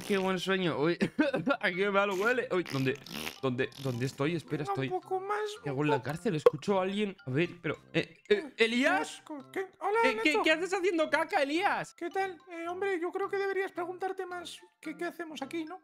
qué buen sueño. Uy, aquí qué malo huele. Uy, ¿dónde estoy? Espera, Venga, estoy. un poco más. ¿Qué hago en la cárcel? Escucho a alguien. A ver, pero. ¿Elías? Hola, Nacho. ¿Qué haces haciendo caca, Elías? ¿Qué tal? Hombre, yo creo que deberías preguntarte más qué hacemos aquí, ¿no?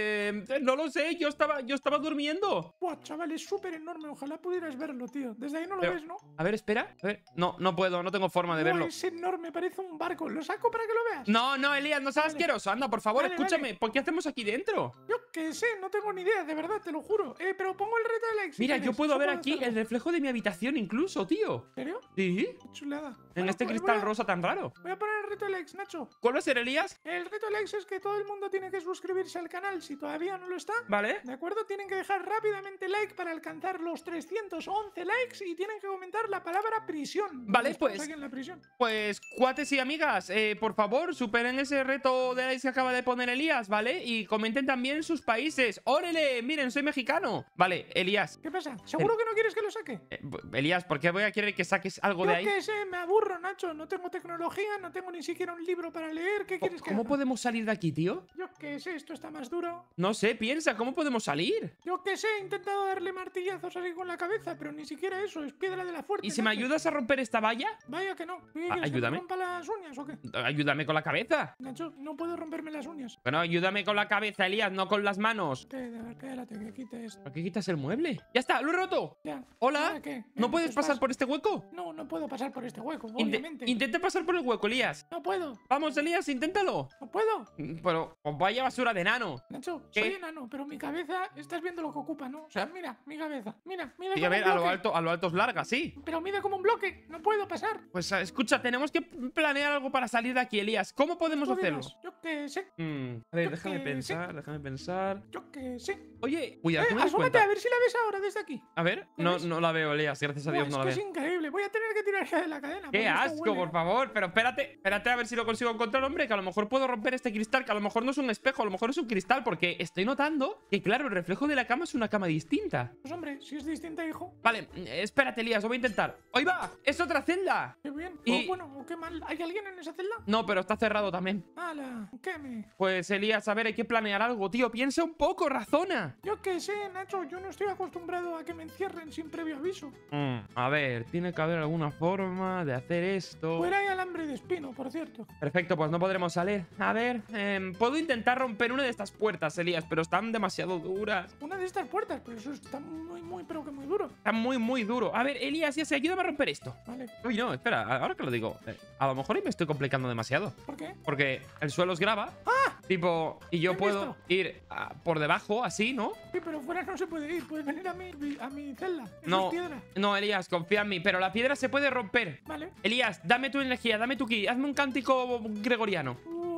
No lo sé, yo estaba durmiendo. Buah, chaval, es súper enorme. Ojalá pudieras verlo, tío. Desde ahí no lo Pero, ves, ¿no? a ver, espera. A ver, no puedo, no tengo forma de Buah, verlo. es enorme, parece un barco. ¿Lo saco para que lo veas? No, Elías, no seas Vale. asqueroso. Anda, por favor, Vale, escúchame. vale. ¿Por qué hacemos aquí dentro? Yo qué sé, no tengo ni idea, de verdad, te lo juro. Pero pongo el reto de likes. Mira, yo puedo ver aquí hacerlo. el reflejo de mi habitación incluso, tío. ¿En serio? Sí, Qué chulada. en Bueno, este pues cristal rosa tan raro. Voy a poner el reto de likes, Nacho. ¿Cuál va a ser, Elías? El reto de likes es que todo el mundo tiene que suscribirse al canal si todavía no lo está. Vale. ¿De acuerdo? Tienen que dejar rápidamente like para alcanzar los 311 likes y tienen que comentar la palabra prisión. Vale, Estamos pues. aquí en la prisión. Pues, cuates y amigas, por favor, superen ese reto de likes que acaba de poner Elías, ¿vale? Y comenten también sus países. ¡Órale! Miren, soy mexicano. Vale, Elías. ¿Qué pasa? ¿Seguro que no quieres que lo saque? Elías, ¿por qué voy a querer que saques algo Yo de ahí? qué sé, me aburro, Nacho. No tengo tecnología, no tengo ni siquiera un libro para leer. ¿Qué quieres que ¿Cómo haga? podemos salir de aquí, tío? Yo qué sé, esto está más duro. No sé, piensa, ¿cómo podemos salir? Yo qué sé, he intentado darle martillazos así con la cabeza, pero ni siquiera eso, es piedra de la fuerte. ¿Y si me Nacho. ayudas a romper esta valla? Vaya que no. ¿Qué quieres, que te ayúdame. rompa las uñas o qué? Ayúdame con la cabeza. Nacho, no puedo romperme las uñas. Bueno, ayúdame con la cabeza, Elías, no con las manos. Espérate, que quite esto. ¿Por qué quitas el mueble? ¡Ya está! ¡Lo he roto! Ya. ¡Hola! ¿Ahora qué? ¿No Venga, puedes pues pasar vas. por este hueco? No, no puedo pasar por este hueco, obviamente. Intenta pasar por el hueco, Elías. No puedo, Vamos, Elías, inténtalo. no puedo. Pero vaya basura de enano. Nacho, ¿Qué? soy enano, pero mi cabeza, estás viendo lo que ocupa, ¿no? O sea, mira, mi cabeza. Mira, mide Sí, como a ver, un a lo bloque. alto es larga, sí. Pero mide como un bloque, no puedo pasar. Pues escucha, tenemos que planear algo para salir de aquí, Elías. ¿Cómo podemos Tú hacerlo? dirás, yo qué sé, A ver, Yo déjame qué pensar. yo qué sé. Oye, cuidado, que me doy Asómate cuenta. a ver si la ves ahora desde aquí. A ver, ¿La no, ves? no la veo, Elías. Gracias a Buah, Dios no la es que veo. es increíble, voy a tener que tirar ya de la cadena. porque ¡Qué esto asco, huele, por favor! Pero espérate a ver si lo consigo encontrar, hombre. Que a lo mejor puedo romper este cristal. Que a lo mejor no es un espejo, a lo mejor es un cristal. Porque estoy notando que, claro, el reflejo de la cama es una cama distinta. Pues hombre, si es distinta, hijo. Vale, espérate, Elías, lo voy a intentar. ¡Ahí va! ¡Es otra celda! Qué bien. Y- O bueno, o qué mal. ¿Hay alguien en esa celda? No, pero está cerrado también. ¡Hala! ¿Qué me? Pues, Elías, a ver, hay que planear algo, tío. Piensa un poco, razona. Yo qué sé, Nacho, yo no estoy acostumbrado a que me encierren sin previo aviso. A ver, tiene que haber alguna forma de hacer esto. Fuera hay alambre de espino, por cierto. Perfecto, pues no podremos salir. A ver, puedo intentar romper una de estas puertas, Elías, pero están demasiado duras. Una de estas puertas, pero eso está muy, pero que muy duro. Está muy duro. A ver, Elías, ya sé, ayúdame a romper esto. Vale. Uy, no, espera, ahora que lo digo, a lo mejor ahí me estoy complicando demasiado. ¿Por qué? Porque el suelo es grava. ¡Ah! Tipo, y yo ¿Qué puedo esto? ir por debajo, así, ¿no? Sí, pero fuera no se puede ir. Puedes venir a mi celda. Eso No, es piedra. no, Elías, confía en mí, pero la piedra se puede romper. Vale. Elías, dame tu energía, dame tu ki, hazme un cántico gregoriano.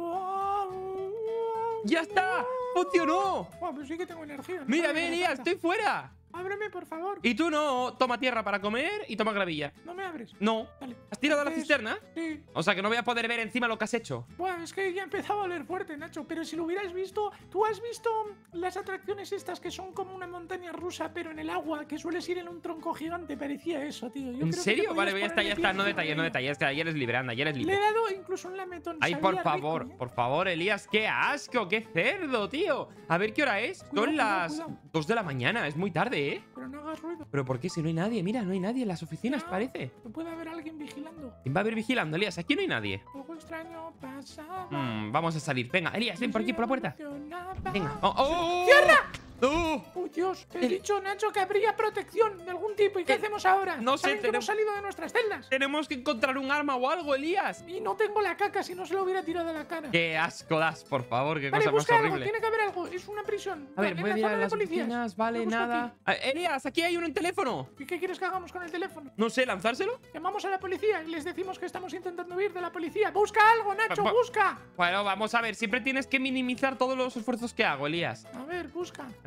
¡Ya está! ¡Funcionó! Buah, pues sí que tengo energía. no Mira, sabía ve, que era Elías, tanta. estoy fuera. Ábreme, por favor. Y tú no, toma tierra para comer y toma gravilla. No me abres. No. Vale. ¿Has tirado a la Entonces, cisterna? Sí. O sea que no voy a poder ver encima lo que has hecho. Buah, es que ya empezaba a oler fuerte, Nacho. Pero si lo hubieras visto, ¿tú has visto las atracciones estas que son como una montaña rusa, pero en el agua, que sueles ir en un tronco gigante? Parecía eso, tío. Yo ¿En creo que serio? te Vale, podías ya poner está. de No pie detalles, no encima de detalles. Que ayer eres libre, anda, ayer eres ella. Le he libre. dado incluso un lametón. Ay, sabía por rico, ¿eh? favor, Elías, qué asco, qué cerdo, tío. A ver qué hora es. Cuidado, Son las cuidado. 2 de la mañana, es muy tarde, ¿eh? Pero no hagas ruido. ¿Pero por qué? Si no hay nadie, mira, no hay nadie en las oficinas, Ya, parece. que puede haber alguien vigilando. ¿Quién va a haber vigilando, Elías? Aquí no hay nadie. Algo extraño pasaba. Vamos a salir. Venga, Elías, ven por aquí, por la puerta. Funcionaba. Venga. ¡Oh! ¡Cierra! ¡Tú! ¡Uy, Dios! Te he dicho, Nacho, que habría protección de algún tipo. ¿Y qué hacemos ahora? no sé, Saben que hemos tenemos- salido de nuestras celdas. Tenemos que encontrar un arma o algo, Elías. Y no tengo la caca, si no se lo hubiera tirado a la cara. Qué asco das, por favor, qué Vale, cosa más busca algo, horrible. tiene que haber algo. Es una prisión. A ver, En voy a la mirar zona de las policías. oficinas, vale, Lo busco nada. Elías, aquí hay uno en teléfono. aquí. ¿Y qué quieres que hagamos con el teléfono? No sé, ¿lanzárselo? Llamamos a la policía y les decimos que estamos intentando huir de la policía. ¡Busca algo, Nacho! Pa- pa- ¡Busca! Bueno, vamos a ver, siempre tienes que minimizar todos los esfuerzos que hago, Elías. A ver, busca. A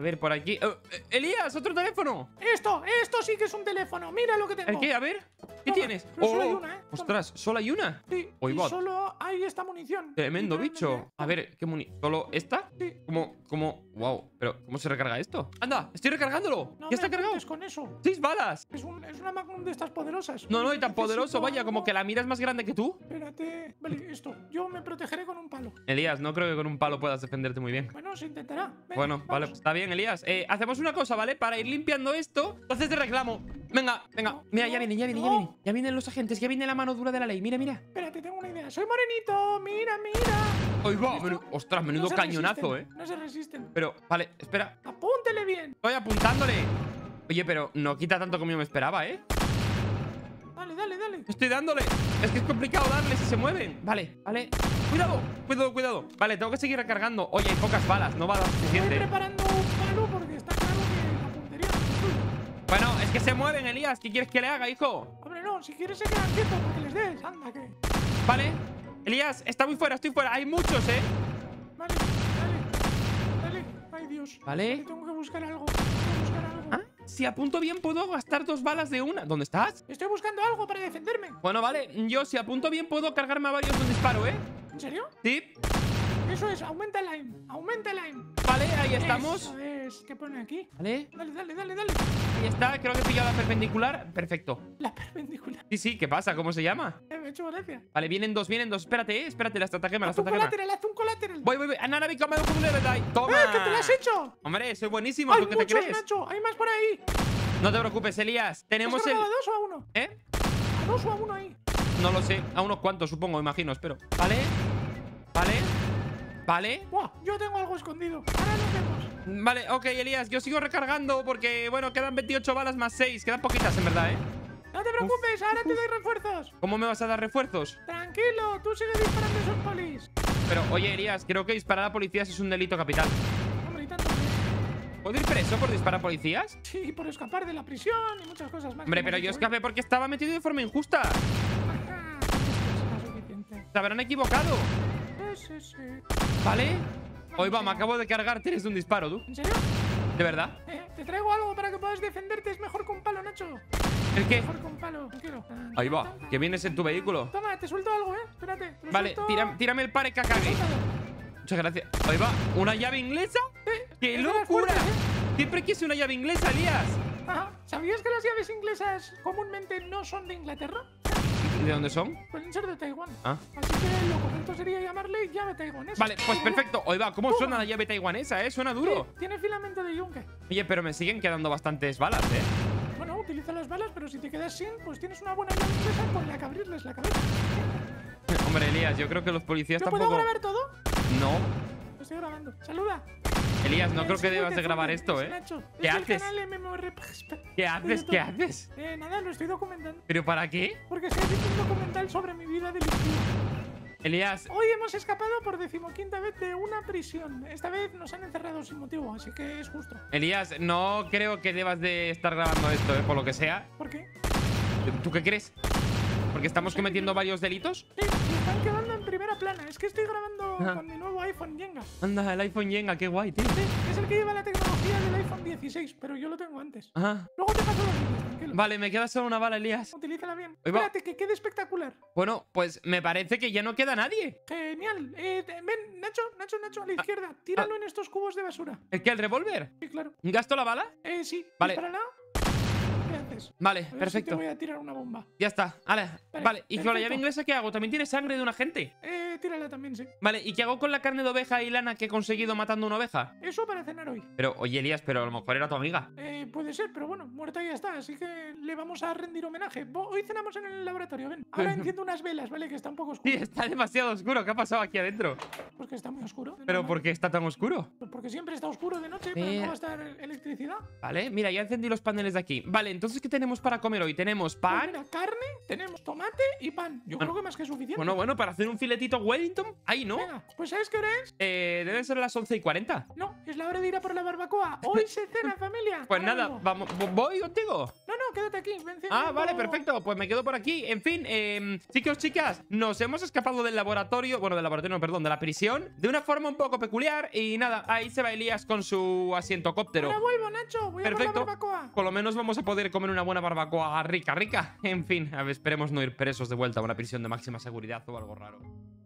ver, por aquí. Elías, otro teléfono. Esto sí que es un teléfono. Mira lo que tengo. ¿El qué? A ver. ¿Qué Toma, tienes? pero solo hay una, ¿eh? Toma. Ostras, ¿solo hay una? Sí, Oy, y bot. solo hay esta munición. Tremendo Literalmente. bicho. A ver, ¿qué ¿Solo esta? Sí. ¿Cómo? Wow, pero ¿cómo se recarga esto? ¡Anda! ¡Estoy recargándolo! No ¡Ya está me cargado! cuentes con eso. 6 balas. Es una Magnum de estas poderosas. No, y tan Necesito poderoso, vaya, como algo. que la mira es más grande que tú. Espérate. Vale, esto. Yo me protegeré con un palo. Elías, no creo que con un palo puedas defenderte muy bien. Bueno, se intentará. Venga, Bueno, vamos. vale, está bien, Elías. Hacemos una cosa, ¿vale? Para ir limpiando esto, entonces te reclamo. Venga. Mira, ya vienen. Ya vienen los agentes, ya viene la mano dura de la ley. Mira. Espérate, tengo una idea. Soy morenito. Mira. ¡Ay, va! ¿Listo? Ostras, menudo No se cañonazo, resisten, No se resisten. Pero, vale, espera. Apúntele bien. Estoy apuntándole. Oye, pero no quita tanto como yo me esperaba, ¿eh? Dale. Estoy dándole. Es que es complicado darle si se mueven. Vale. Cuidado. Vale, tengo que seguir recargando. Oye, hay pocas balas, no va a dar Estoy suficiente. preparando un palo porque está claro que la puntería no es tuya. Bueno, es que se mueven, Elías. ¿Qué quieres que le haga, hijo? Hombre, no. Si quieres se quedan quietos para que les des. Anda, que... Vale. Elías, está muy fuera, estoy fuera. Hay muchos, ¿eh? Vale. Ay, Dios. Vale. Tengo que buscar algo. Ah, si apunto bien, puedo gastar 2 balas de una. ¿Dónde estás? Estoy buscando algo para defenderme. Bueno, vale. Yo, si apunto bien, puedo cargarme a varios de un disparo, ¿eh? ¿En serio? Sí. Eso es. Aumenta el aim. Vale, ahí estamos. Eso es. ¿Qué pone aquí? Vale. Dale. Ahí está. Creo que he pillado la perpendicular. Perfecto. La perpendicular. Sí. ¿Qué pasa? ¿Cómo se llama? Me ha hecho gracia. Vale, vienen dos. Espérate, la estratagema. Haz un colateral. Voy. Anana, mi cama, de verdad. Toma. ¿Qué te lo has hecho? Hombre, soy buenísimo. Hay ¿Tú qué te muchos, crees? Nacho. Hay más por ahí. No te preocupes, Elías. Tenemos ¿Has el... cargado a 2 o a 1? ¿Eh? A 2 o a 1 ahí. No lo sé. A unos cuantos, supongo, imagino. Espero. Vale. Buah, yo tengo algo escondido. Ahora nos vemos. Vale, ok, Elías. Yo sigo recargando porque, bueno, quedan 28 balas más 6. Quedan poquitas, en verdad, ¿eh? No te preocupes, ahora te doy refuerzos. ¿Cómo me vas a dar refuerzos? Tranquilo, tú sigue disparando a esos polis. Pero, oye, Elías, creo que disparar a policías es un delito capital. Hombre, y tanto. ¿Puedo ir preso por disparar a policías? Sí, por escapar de la prisión y muchas cosas más. Hombre, pero yo escapé porque estaba metido de forma injusta. Ajá, no es suficiente. Se habrán equivocado. Sí. ¿Vale? Hoy va, me acabo de cargar. Tienes un disparo, tú. ¿En serio? ¿De verdad? Te traigo algo para que puedas defenderte. Es mejor con palo, Nacho. ¿El qué? Mejor con palo. Tranquilo. Ahí va, que vienes en tu vehículo. Toma, te suelto algo, Espérate. te lo Vale, suelto. tírame el pare Kakage. Suéltalo. Muchas gracias. Ahí va, ¿una llave inglesa? ¡Qué es de las locura! fuertes, Siempre quise una llave inglesa, Elías. Ajá. ¿Sabías que las llaves inglesas comúnmente no son de Inglaterra? ¿De dónde son? Suelen ser de Taiwán. Ah. Así que lo correcto sería llamarle llave taiwanesa. Vale, pues perfecto. Hoy va, ¿cómo suena la llave taiwanesa, Suena duro. Tiene filamento de yunque. Oye, pero me siguen quedando bastantes balas, Bueno, utiliza las balas, pero si te quedas sin, pues tienes una buena llave inglesa con la que abrirles la cabeza. Hombre, Elías, yo creo que los policías ¿Yo puedo tampoco... grabar todo? No. Lo estoy grabando. ¡Saluda! Elías, no creo que Fuerte, debas de grabar fuerte. esto, Es Nacho. ¿Qué Es haces? el canal MMORPG. ¿Qué haces? de ¿Qué YouTube. haces? Nada, lo estoy documentando. ¿Pero para qué? Porque estoy haciendo un documental sobre mi vida delictiva. Elías, Hoy hemos escapado por 15ª vez de una prisión. Esta vez nos han encerrado sin motivo, así que es justo. Elías, no creo que debas de estar grabando esto, por lo que sea. ¿Por qué? ¿Tú qué crees? ¿Porque estamos cometiendo varios delitos? Sí, y están quedando en primera plana. Es que estoy grabando Ajá. con mi nuevo iPhone Jenga. Anda, el iPhone Jenga, qué guay, tío. Sí, es el que lleva la tecnología del iPhone 16, pero yo lo tengo antes. Ajá. Luego te paso los vídeos, tranquilo. Vale, me queda solo una bala, Elías. Utilízala bien. Ahí va. Espérate, que quede espectacular. Bueno, pues me parece que ya no queda nadie. Genial. Ven, Nacho, a la izquierda. Tíralo en estos cubos de basura. ¿El qué? ¿El revólver? Sí, claro. ¿Gasto la bala? Sí. Vale. Dispárala. ¿Qué haces? Vale, A ver si te perfecto. voy a tirar una bomba. Ya está. Vale, ¿y con la perfecto. llave inglesa qué hago? También tiene sangre de un agente. Tírala también, sí. Vale, ¿y qué hago con la carne de oveja y lana que he conseguido matando una oveja? Eso para cenar hoy. Pero, oye, Elías, pero a lo mejor era tu amiga. Puede ser, pero bueno, muerta ya está, así que le vamos a rendir homenaje. Hoy cenamos en el laboratorio, ven. Ahora enciendo unas velas, ¿vale? Que está un poco oscuro. Sí, está demasiado oscuro. ¿Qué ha pasado aquí adentro? Porque está muy oscuro. ¿Pero normal. por qué está tan oscuro? Pues porque siempre está oscuro de noche, pero no va a estar electricidad. Vale, mira, ya encendí los paneles de aquí. Vale, entonces, ¿qué tenemos para comer hoy? Tenemos Pues pan. mira, carne, tenemos tomate y pan. Yo creo que más que suficiente. Bueno, para hacer un filetito Wellington. Ahí, ¿no? Venga, pues ¿sabes qué hora es? Deben ser las 11:40. No, es la hora de ir a por la barbacoa. Hoy se cena, familia. Pues Ahora nada, vengo. vamos, voy contigo. No, quédate aquí. Ven Ah, vale, cenando. perfecto. Pues me quedo por aquí. En fin, chicos, chicas, nos hemos escapado del laboratorio. Bueno, del laboratorio, no, perdón, de la prisión. De una forma un poco peculiar. Y nada, ahí se va Elías con su asientocóptero. Ahora vuelvo, Nacho. Voy a por Perfecto. la barbacoa. Por lo menos vamos a poder comer una buena barbacoa rica, rica. En fin, a ver, esperemos no ir presos de vuelta a una prisión de máxima seguridad o algo raro.